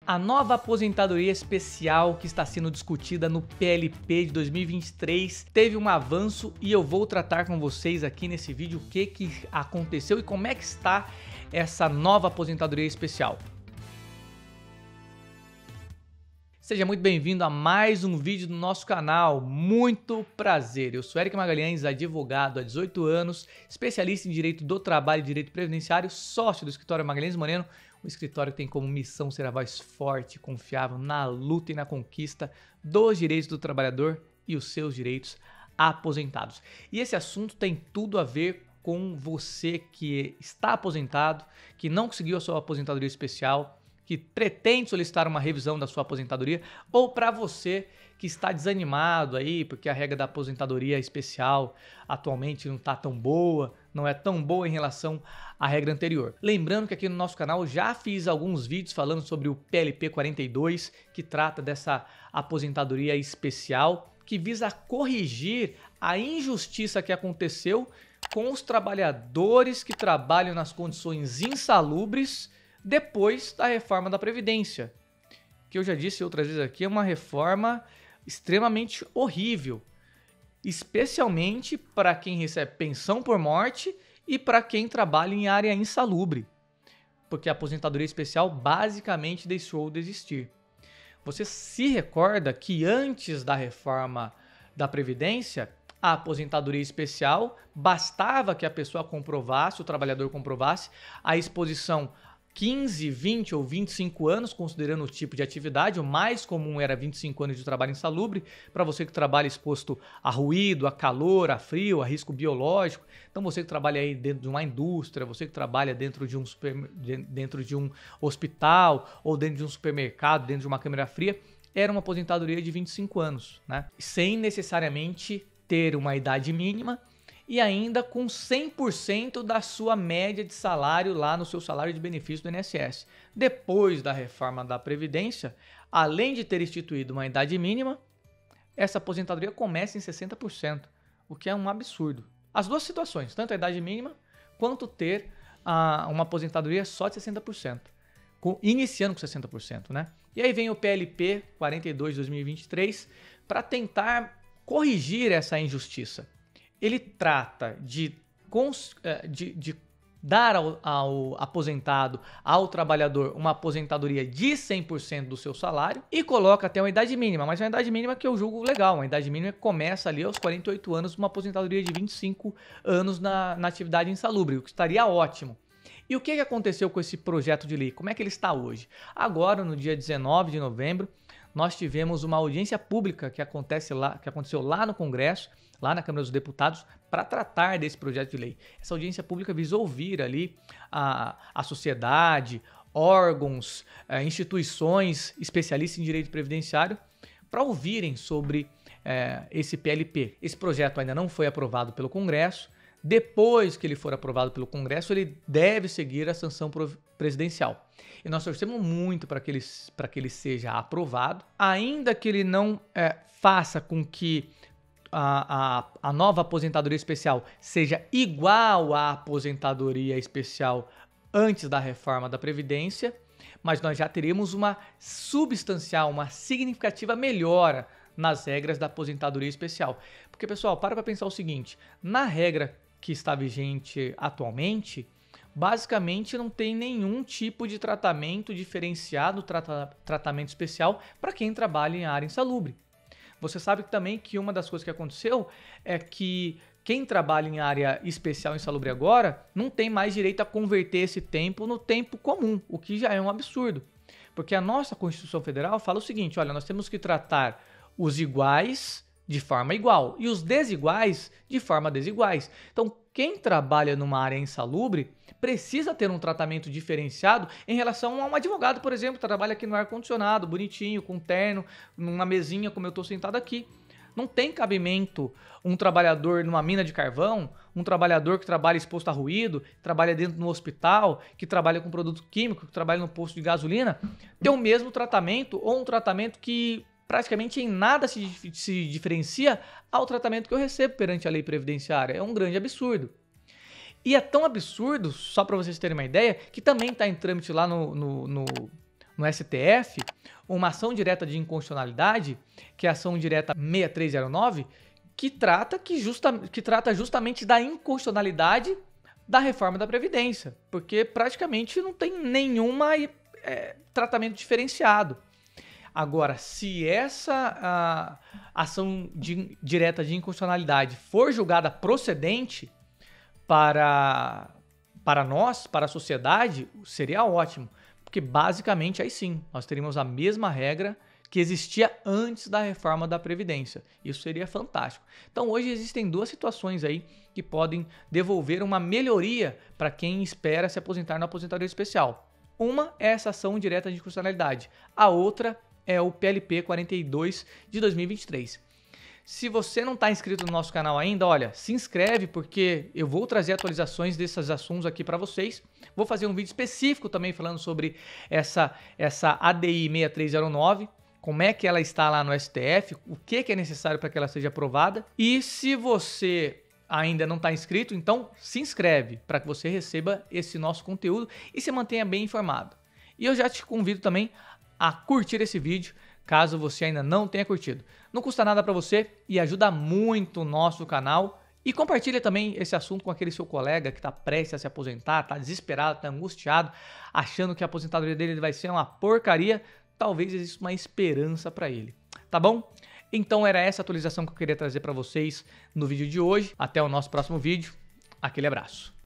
A nova aposentadoria especial que está sendo discutida no PLP de 2023 teve um avanço e eu vou tratar com vocês aqui nesse vídeo o que aconteceu e como é que está essa nova aposentadoria especial. Seja muito bem-vindo a mais um vídeo do nosso canal. Muito prazer, eu sou Eric Magalhães, advogado há 18 anos, especialista em Direito do Trabalho e Direito Previdenciário, sócio do escritório Magalhães Moreno, um escritório que tem como missão ser a voz forte e confiável na luta e na conquista dos direitos do trabalhador e os seus direitos aposentados. E esse assunto tem tudo a ver com você que está aposentado, que não conseguiu a sua aposentadoria especial, que pretende solicitar uma revisão da sua aposentadoria, ou para você que está desanimado aí, porque a regra da aposentadoria especial atualmente não está tão boa, não é tão boa em relação à regra anterior. Lembrando que aqui no nosso canal já fiz alguns vídeos falando sobre o PLP 42, que trata dessa aposentadoria especial, que visa corrigir a injustiça que aconteceu com os trabalhadores que trabalham nas condições insalubres depois da reforma da Previdência, que eu já disse outras vezes aqui, é uma reforma extremamente horrível, especialmente para quem recebe pensão por morte e para quem trabalha em área insalubre, porque a aposentadoria especial basicamente deixou de existir. Você se recorda que antes da reforma da Previdência, a aposentadoria especial bastava que a pessoa comprovasse, o trabalhador comprovasse a exposição 15, 20 ou 25 anos, considerando o tipo de atividade. O mais comum era 25 anos de trabalho insalubre, para você que trabalha exposto a ruído, a calor, a frio, a risco biológico. Então você que trabalha aí dentro de uma indústria, você que trabalha dentro de um hospital ou dentro de um supermercado, dentro de uma câmara fria, era uma aposentadoria de 25 anos, né? Sem necessariamente ter uma idade mínima, e ainda com 100% da sua média de salário lá no seu salário de benefício do INSS. Depois da reforma da Previdência, além de ter instituído uma idade mínima, essa aposentadoria começa em 60%, o que é um absurdo. As duas situações, tanto a idade mínima quanto ter uma aposentadoria só de 60%, iniciando com 60%, né? E aí vem o PLP 42 de 2023 para tentar corrigir essa injustiça. Ele trata de dar ao aposentado, ao trabalhador, uma aposentadoria de 100% do seu salário e coloca até uma idade mínima, mas uma idade mínima que eu julgo legal, uma idade mínima que começa ali aos 48 anos, uma aposentadoria de 25 anos na atividade insalubre, o que estaria ótimo. E o que aconteceu com esse projeto de lei? Como é que ele está hoje? Agora, no dia 19 de novembro, nós tivemos uma audiência pública que aconteceu lá no Congresso, lá na Câmara dos Deputados, para tratar desse projeto de lei. Essa audiência pública visou ouvir ali a sociedade, órgãos, instituições especialistas em direito previdenciário, para ouvirem sobre esse PLP. Esse projeto ainda não foi aprovado pelo Congresso. Depois que ele for aprovado pelo Congresso, ele deve seguir a sanção presidencial. E nós torcemos muito para que ele seja aprovado, ainda que ele não faça com que a nova aposentadoria especial seja igual à aposentadoria especial antes da reforma da Previdência, mas nós já teremos uma substancial, uma significativa melhora nas regras da aposentadoria especial. Porque, pessoal, para pensar o seguinte, na regra que está vigente atualmente, basicamente não tem nenhum tipo de tratamento diferenciado, tratamento especial para quem trabalha em área insalubre. Você sabe também que uma das coisas que aconteceu é que quem trabalha em área especial insalubre agora não tem mais direito a converter esse tempo no tempo comum, o que já é um absurdo. Porque a nossa Constituição Federal fala o seguinte, olha, nós temos que tratar os iguais de forma igual e os desiguais de forma desiguais. Então, quem trabalha numa área insalubre precisa ter um tratamento diferenciado em relação a um advogado, por exemplo, que trabalha aqui no ar-condicionado, bonitinho, com terno, numa mesinha como eu estou sentado aqui. Não tem cabimento um trabalhador numa mina de carvão, um trabalhador que trabalha exposto a ruído, que trabalha dentro de um hospital, que trabalha com produto químico, que trabalha no posto de gasolina, ter o mesmo tratamento ou um tratamento que praticamente em nada se diferencia ao tratamento que eu recebo perante a lei previdenciária. É um grande absurdo. E é tão absurdo, só para vocês terem uma ideia, que também está em trâmite lá no no STF uma ação direta de inconstitucionalidade, que é a ação direta 6309, que trata justamente da inconstitucionalidade da reforma da Previdência, porque praticamente não tem nenhuma tratamento diferenciado. Agora, se essa ação direta de inconstitucionalidade for julgada procedente para nós, para a sociedade, seria ótimo, porque basicamente aí sim, nós teríamos a mesma regra que existia antes da reforma da Previdência. Isso seria fantástico. Então hoje existem duas situações aí que podem devolver uma melhoria para quem espera se aposentar na aposentadoria especial. Uma é essa ação direta de inconstitucionalidade, a outra é o PLP 42 de 2023. Se você não está inscrito no nosso canal ainda, olha, se inscreve porque eu vou trazer atualizações desses assuntos aqui para vocês. Vou fazer um vídeo específico também falando sobre essa ADI 6309, como é que ela está lá no STF, o que é necessário para que ela seja aprovada. E se você ainda não está inscrito, então se inscreve para que você receba esse nosso conteúdo e se mantenha bem informado. E eu já te convido também a curtir esse vídeo, caso você ainda não tenha curtido. Não custa nada para você e ajuda muito o nosso canal. E compartilha também esse assunto com aquele seu colega que está prestes a se aposentar, está desesperado, está angustiado, achando que a aposentadoria dele vai ser uma porcaria. Talvez exista uma esperança para ele, tá bom? Então era essa atualização que eu queria trazer para vocês no vídeo de hoje. Até o nosso próximo vídeo. Aquele abraço.